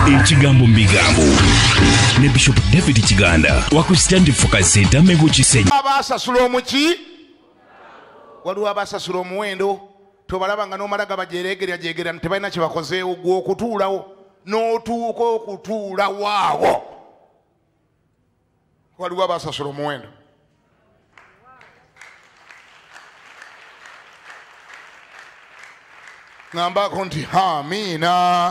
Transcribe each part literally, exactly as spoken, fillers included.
Ekigambo Mbigambo ne Bishop David Kiganda wakusitandi focus Mego Kisenyi abasasula omuki waliwo abasasula omuwendo tobalaba nga n'omalaga bajeregerya jegerya tebalina kye bakozeewo gwe okutuulawo n'otuuka okutuula waawo waliwo abasasula omuwendo ngambako nti amiina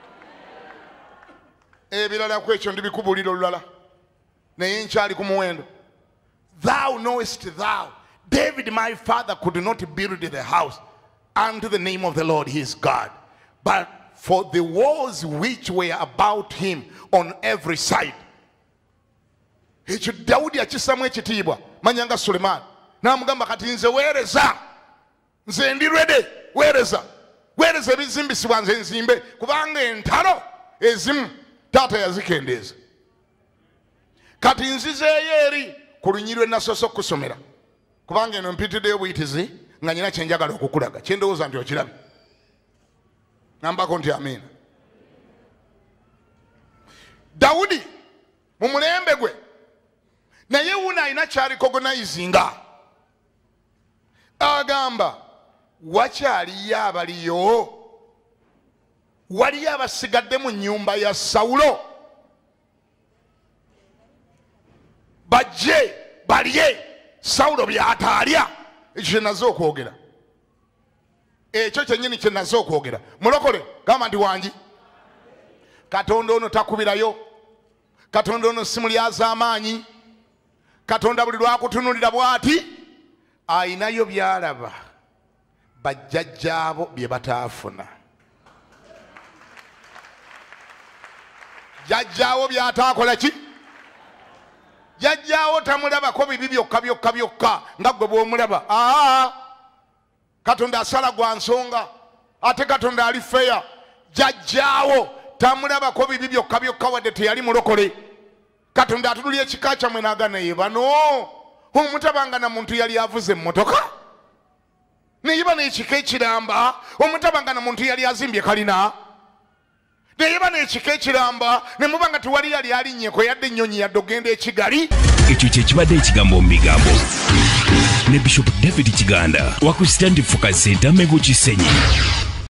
ebirala kwekyo ndibikubulira olulala naye nkyali ku muwendo. Thou knowest thou David my father could not build the house unto the name of the Lord his God, but for the walls which were about him on every side. Ekyo Dawudi akisamu ekitiibwa manyanga Sulemani n'amugamba kati nze weereza nze ndi ready weereza weereza ebizimbisibwa nze nzimbe kubanga entalo ezimu taata yazikendeeza kati nzizeeyo eri ku lunyirwe nasoose okusomera kubanga eno mpitiddeyo buyitizi nga nyina kyenjagala okukulaga kyendowooza nti okirabe nambako nti amiina. Dawudi mu mulembe gwe naye wuno alina ky'alikogonizinga agamba wakyaliyo abaliyo waliyo abasigadde mu nnyumba ya Sawulo bajje balye Sawulo by'ataalya. Ekyo kye naze okwogera ekyo kyennyini kye naze okwogera mulokole gamba ndi wangi Katonda ono takubirayo Katonda ono simulyazaamaanyi Katonda buli lwakutunulira bw'ati ayinayo by'alaba bajjajjaabo bye bataafuna jajjaawo by'ataakola ki jajjaawo tamulabako bibi byokka byokka byokka nga gwe bw'omulaba. Aa Katonda asala gwa nsonga ate Katonda ali feya. Jajjaawo tamulabako bibi byokka byokka wadde teyali mulokole. Katonda atunulya ekika kyammwe n'agana ye bano omutabanga na muntu yali avuze emmotoka neyeba n'ekika ekiramba omutabanga na muntu yali azimbye kalina neyeba n'ekika ekiramba ne mubanga tewali yali alinnyeko yadde ennyonyi yadde ogenda e Kigali. Ekyo kye kibadde Ekigambo Mbigambo ne Bishop David Kiganda wakusitandi focus Mego Kisenyi.